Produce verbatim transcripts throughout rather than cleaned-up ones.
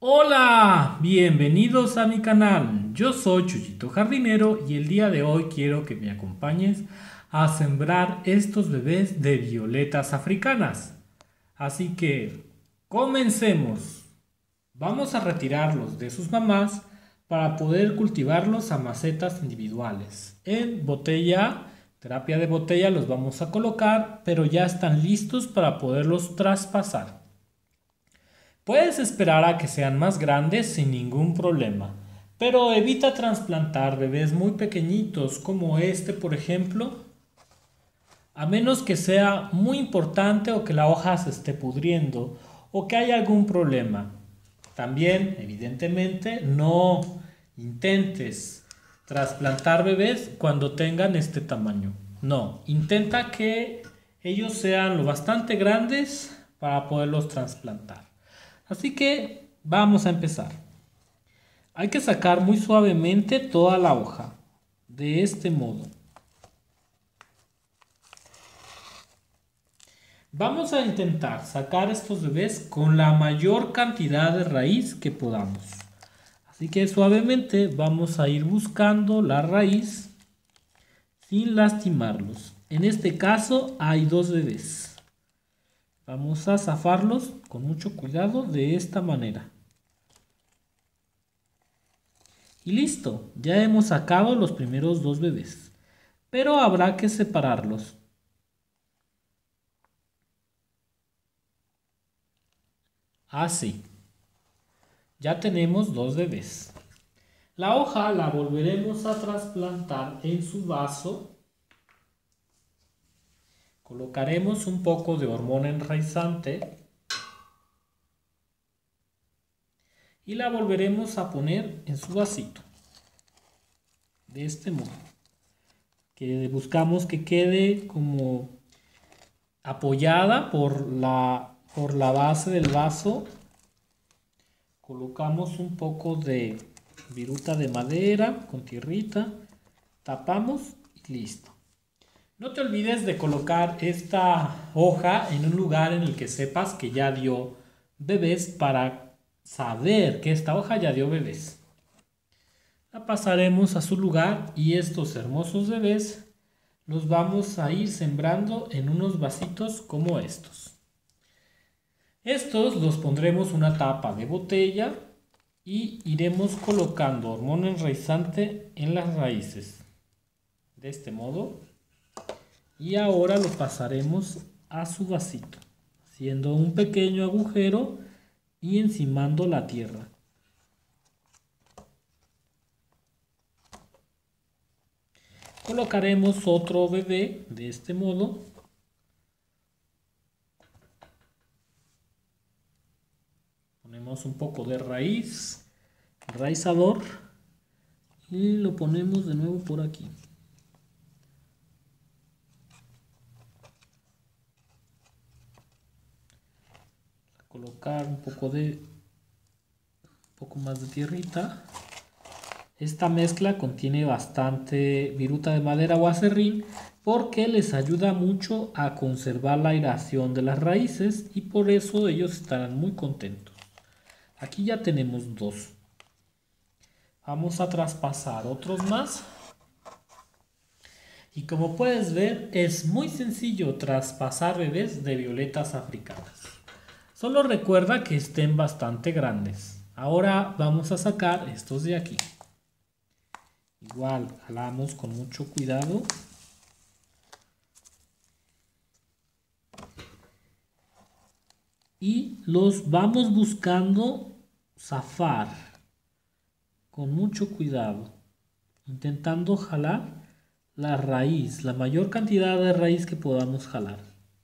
Hola, bienvenidos a mi canal. Yo soy Chuyito Jardinero y el día de hoy quiero que me acompañes a sembrar estos bebés de violetas africanas. Así que comencemos. Vamos a retirarlos de sus mamás para poder cultivarlos a macetas individuales. En botella, terapia de botella los vamos a colocar, pero ya están listos para poderlos traspasar. Puedes esperar a que sean más grandes sin ningún problema, pero evita trasplantar bebés muy pequeñitos como este, por ejemplo, a menos que sea muy importante o que la hoja se esté pudriendo o que haya algún problema. También, evidentemente, no intentes trasplantar bebés cuando tengan este tamaño. No, intenta que ellos sean lo bastante grandes para poderlos trasplantar. Así que vamos a empezar. Hay que sacar muy suavemente toda la hoja, de este modo. Vamos a intentar sacar estos bebés con la mayor cantidad de raíz que podamos. Así que suavemente vamos a ir buscando la raíz sin lastimarlos. En este caso hay dos bebés. Vamos a zafarlos con mucho cuidado de esta manera. Y listo, ya hemos sacado los primeros dos bebés. Pero habrá que separarlos. Así. Ya tenemos dos bebés. La hoja la volveremos a trasplantar en su vaso. Colocaremos un poco de hormona enraizante. Y la volveremos a poner en su vasito. De este modo. Que buscamos que quede como apoyada por la, por la base del vaso. Colocamos un poco de viruta de madera con tierrita. Tapamos y listo. No te olvides de colocar esta hoja en un lugar en el que sepas que ya dio bebés para saber que esta hoja ya dio bebés. La pasaremos a su lugar y estos hermosos bebés los vamos a ir sembrando en unos vasitos como estos. Estos los pondremos una tapa de botella y iremos colocando hormona enraizante en las raíces. De este modo. Y ahora lo pasaremos a su vasito, haciendo un pequeño agujero y encimando la tierra. Colocaremos otro bebé de este modo. Ponemos un poco de raíz, raizador, y lo ponemos de nuevo por aquí. Colocar un poco de un poco más de tierrita. Esta mezcla contiene bastante viruta de madera o acerrín porque les ayuda mucho a conservar la aireación de las raíces y por eso ellos estarán muy contentos. Aquí ya tenemos dos. Vamos a traspasar otros más. Y como puedes ver, es muy sencillo traspasar bebés de violetas africanas. Solo recuerda que estén bastante grandes. Ahora vamos a sacar estos de aquí. Igual, jalamos con mucho cuidado. Y los vamos buscando zafar con mucho cuidado, intentando jalar la raíz, la mayor cantidad de raíz que podamos jalar.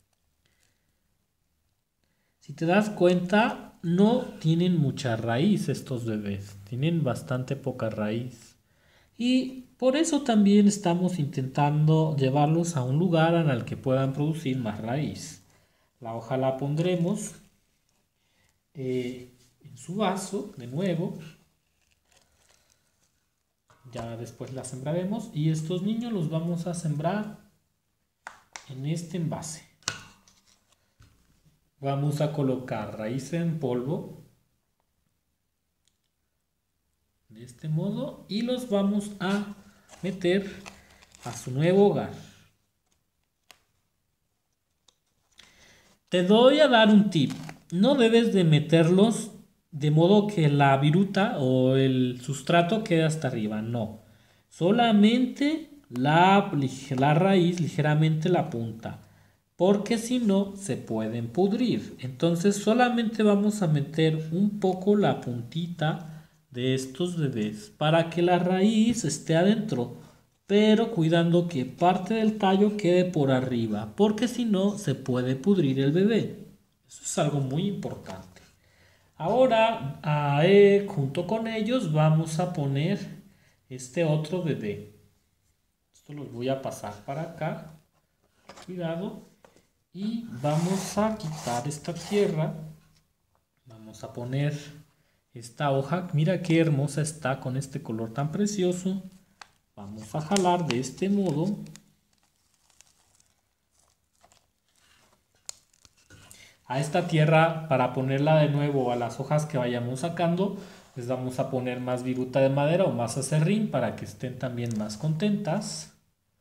Si te das cuenta, no tienen mucha raíz estos bebés, tienen bastante poca raíz. Y por eso también estamos intentando llevarlos a un lugar en el que puedan producir más raíz. La hoja la pondremos eh, en su vaso de nuevo. Ya después la sembraremos y estos niños los vamos a sembrar en este envase. Vamos a colocar raíz en polvo de este modo y los vamos a meter a su nuevo hogar. Te doy a dar un tip. No debes de meterlos de modo que la viruta o el sustrato quede hasta arriba. No. Solamente la, la raíz, ligeramente la punta. Porque si no, se pueden pudrir. Entonces solamente vamos a meter un poco la puntita de estos bebés para que la raíz esté adentro, pero cuidando que parte del tallo quede por arriba, porque si no se puede pudrir el bebé. Eso es algo muy importante. Ahora, a, eh, junto con ellos vamos a poner este otro bebé. Esto los voy a pasar para acá. Cuidado. Y vamos a quitar esta tierra. Vamos a poner esta hoja. Mira qué hermosa está con este color tan precioso. Vamos a jalar de este modo. A esta tierra, para ponerla de nuevo a las hojas que vayamos sacando, les vamos a poner más viruta de madera o más acerrín para que estén también más contentas.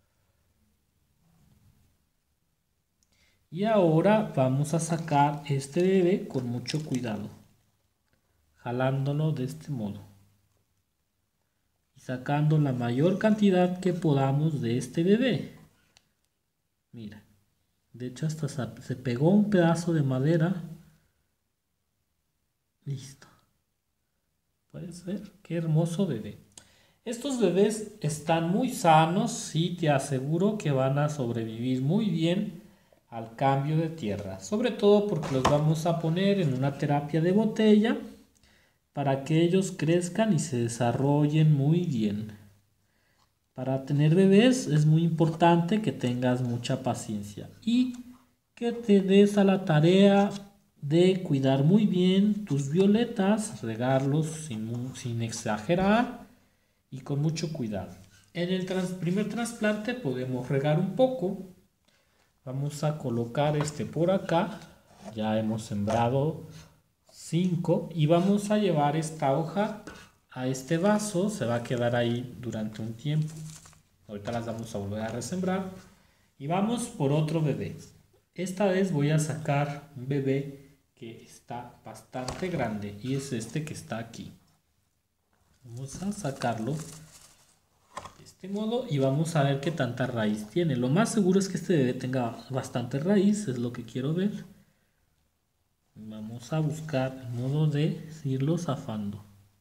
Y ahora vamos a sacar este bebé con mucho cuidado, jalándolo de este modo. Sacando la mayor cantidad que podamos de este bebé. Mira, de hecho hasta se pegó un pedazo de madera. Listo. Puedes ver qué hermoso bebé. Estos bebés están muy sanos y te aseguro que van a sobrevivir muy bien al cambio de tierra. Sobre todo porque los vamos a poner en una terapia de botella para que ellos crezcan y se desarrollen muy bien. Para tener bebés es muy importante que tengas mucha paciencia y que te des a la tarea de cuidar muy bien tus violetas, regarlos sin, sin exagerar y con mucho cuidado. En el trans, primer trasplante podemos regar un poco. Vamos a colocar este por acá. Ya hemos sembrado cinco y vamos a llevar esta hoja a este vaso. Se va a quedar ahí durante un tiempo. Ahorita las vamos a volver a resembrar y vamos por otro bebé. Esta vez voy a sacar un bebé que está bastante grande y es este que está aquí. Vamos a sacarlo de este modo y vamos a ver qué tanta raíz tiene. Lo más seguro es que este bebé tenga bastante raíz, es lo que quiero ver. Vamos a buscar el modo de irlo zafando.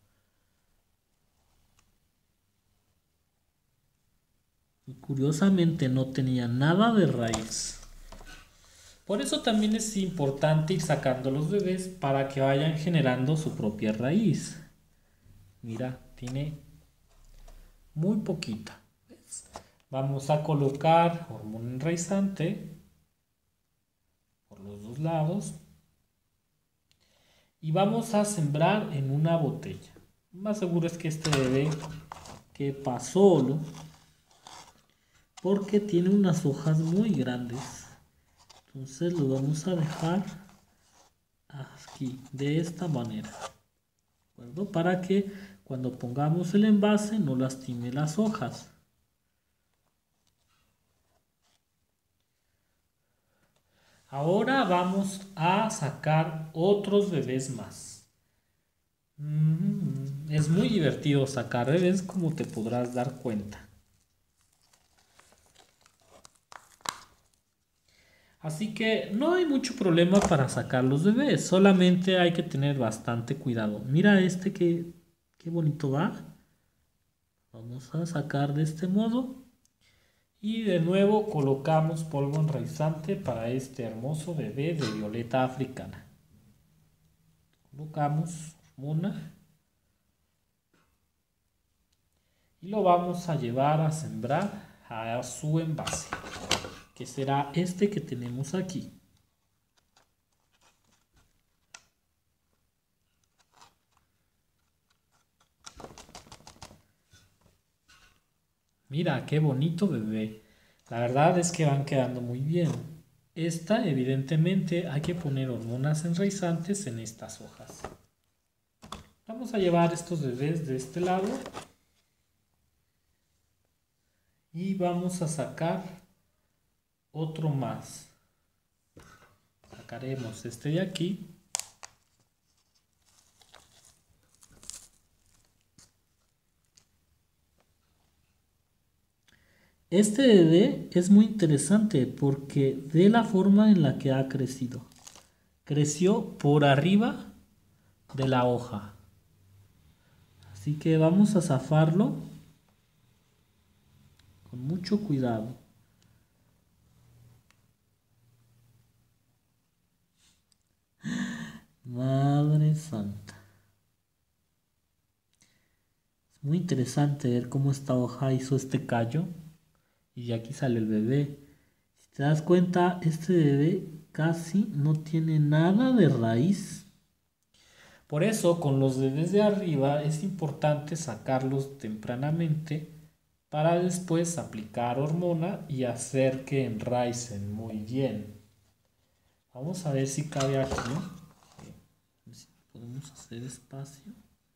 Y curiosamente no tenía nada de raíz. Por eso también es importante ir sacando los bebés para que vayan generando su propia raíz. Mira, tiene muy poquita. ¿Ves? Vamos a colocar hormona enraizante por los dos lados. Y vamos a sembrar en una botella. Lo más seguro es que este bebé quepa solo, porque tiene unas hojas muy grandes. Entonces lo vamos a dejar aquí, de esta manera. ¿De acuerdo? Para que cuando pongamos el envase no lastime las hojas. Ahora vamos a sacar otros bebés más. Es muy divertido sacar bebés, como te podrás dar cuenta. Así que no hay mucho problema para sacar los bebés, solamente hay que tener bastante cuidado. Mira este que, qué bonito va. Vamos a sacar de este modo. Y de nuevo colocamos polvo enraizante para este hermoso bebé de violeta africana. Colocamos hormona. Y lo vamos a llevar a sembrar a su envase, que será este que tenemos aquí. Mira, qué bonito bebé. La verdad es que van quedando muy bien. Esta, evidentemente, hay que poner hormonas enraizantes en estas hojas. Vamos a llevar estos bebés de este lado y vamos a sacar otro más. Sacaremos este de aquí. Este bebé es muy interesante porque de la forma en la que ha crecido. Creció por arriba de la hoja. Así que vamos a zafarlo con mucho cuidado. Madre santa. Es muy interesante ver cómo esta hoja hizo este callo. Y aquí sale el bebé. Si te das cuenta, este bebé casi no tiene nada de raíz. Por eso, con los bebés de arriba es importante sacarlos tempranamente para después aplicar hormona y hacer que enraicen muy bien. Vamos a ver si cabe aquí. A ver si podemos hacer espacio.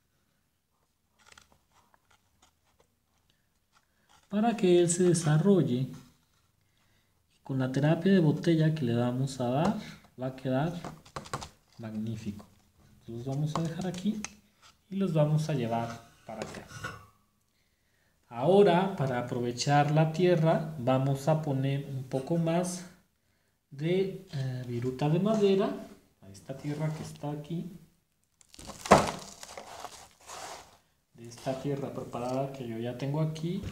Para que él se desarrolle. Y con la terapia de botella que le vamos a dar, va a quedar magnífico. Los vamos a dejar aquí y los vamos a llevar para acá. Ahora, para aprovechar la tierra, vamos a poner un poco más de eh, viruta de madera a esta tierra que está aquí. De esta tierra preparada que yo ya tengo aquí,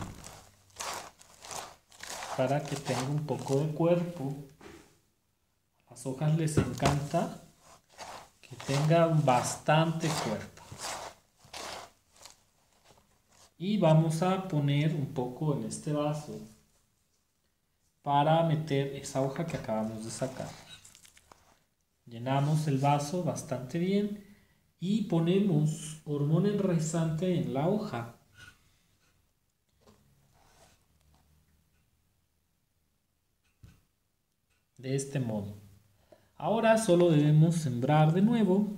para que tenga un poco de cuerpo. A las hojas les encanta que tenga bastante cuerpo. Y vamos a poner un poco en este vaso para meter esa hoja que acabamos de sacar. Llenamos el vaso bastante bien y ponemos hormona enraizante en la hoja. De este modo. Ahora solo debemos sembrar de nuevo.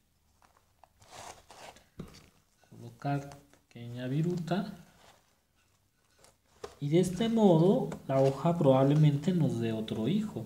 Colocar pequeña viruta. Y de este modo la hoja probablemente nos dé otro hijo.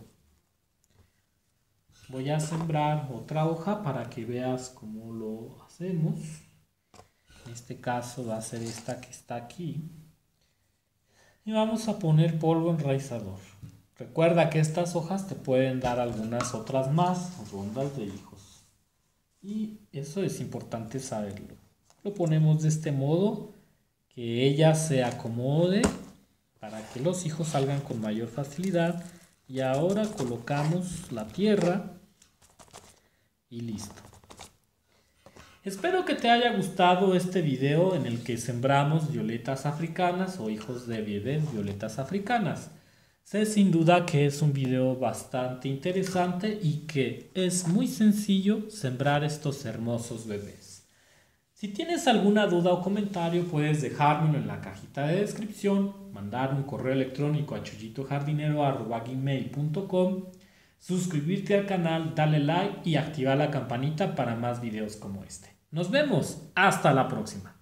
Voy a sembrar otra hoja para que veas cómo lo hacemos. En este caso va a ser esta que está aquí. Y vamos a poner polvo enraizador. Recuerda que estas hojas te pueden dar algunas otras más rondas de hijos. Y eso es importante saberlo. Lo ponemos de este modo, que ella se acomode para que los hijos salgan con mayor facilidad. Y ahora colocamos la tierra y listo. Espero que te haya gustado este video en el que sembramos violetas africanas o hijos de bebés violetas africanas. Sé sin duda que es un video bastante interesante y que es muy sencillo sembrar estos hermosos bebés. Si tienes alguna duda o comentario puedes dejármelo en la cajita de descripción, mandar un correo electrónico a chuyito jardinero arroba gmail punto com, suscribirte al canal, darle like y activar la campanita para más videos como este. Nos vemos, hasta la próxima.